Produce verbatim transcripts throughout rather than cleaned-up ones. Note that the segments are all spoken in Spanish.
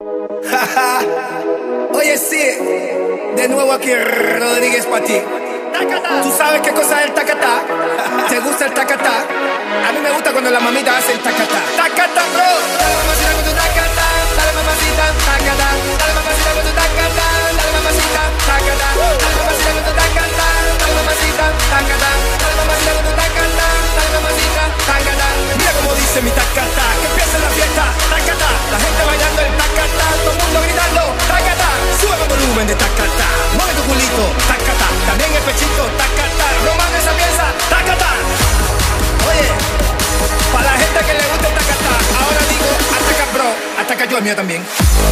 Oye, sí, de nuevo aquí Rodríguez pa' ti. ¿Tú sabes qué cosa es el tacatá? ¿Te gusta el tacatá? A mí me gusta cuando la mamita hace el tacatá. Tacatá, bro. Dale mamacita con tu tacatá. Dale mamacita, tacatá. Dale mamacita con tu tacatá. Dale mamacita, tacatá. Dale mamacita con tu tacatá. Dale mamacita, tacatá. Dale mamacita con tu tacatá. Dale mamacita, tacatá. Mira cómo dice mi tacatá. Que empiece la fiesta, tacatá. La gente bailando el tacatá. Todo el mundo gritando, tacatá. Sube el volumen de tacatá. Mueve tu culito, tacatá. También el pechito, tacatá. Román esa pieza, tacatá. Oye, para la gente que le gusta el tacatá, ahora digo, ataca bro, ataca yo el mío también.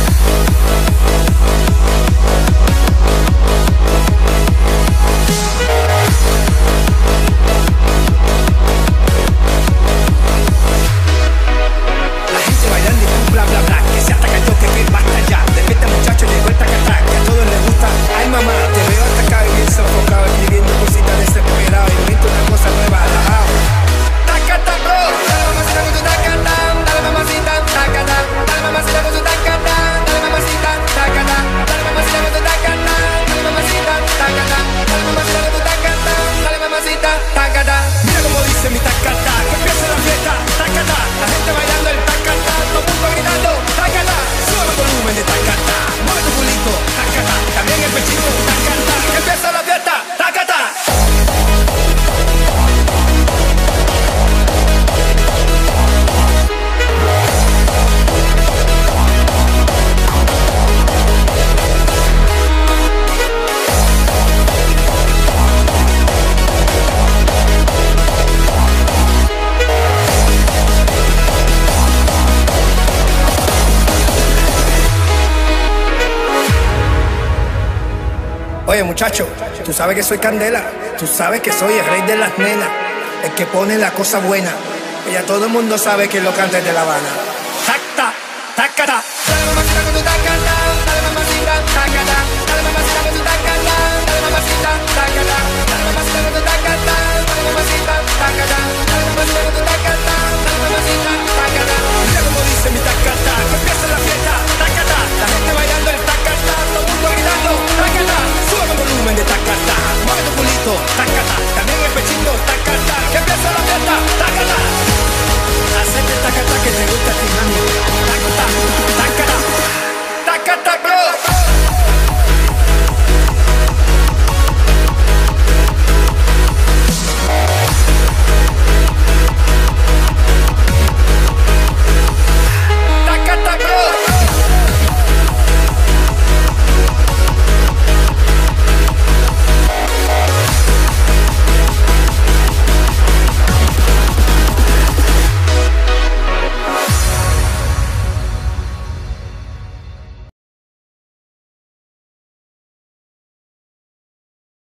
La gente bailando y bla bla bla, que se ataca yo, que bien basta ya. Despierta muchachos, llegó el tacatá, que a todos les gusta. Ay mamá, te veo atacado y bien sofocado, escribiendo cositas desesperado, invento una cosa nueva, relajado. Tacatá bro, dale mamacita con tu tacatá, dale mamacita, tacatá, dale mamacita con tu tacatá, dale mamacita, tacatá, dale mamacita con tu tacatá, dale mamacita, tacatá, dale mamacita con tu tacatá, dale mamacita, tacatá. Mira cómo dice mi tacatá, que empiece la fiesta, tacatá, la gente bailando el tacatá, todo el mundo gritando, tacatá, sube el volumen de tacatá, mueve tu culito, tacatá, también el pechito, tacatá, que empiece la fiesta, tacatá. Oye muchacho, tú sabes que soy Candela, tú sabes que soy el rey de las nenas, el que pone la cosa buena, y ya todo el mundo sabe que lo canta desde La Habana.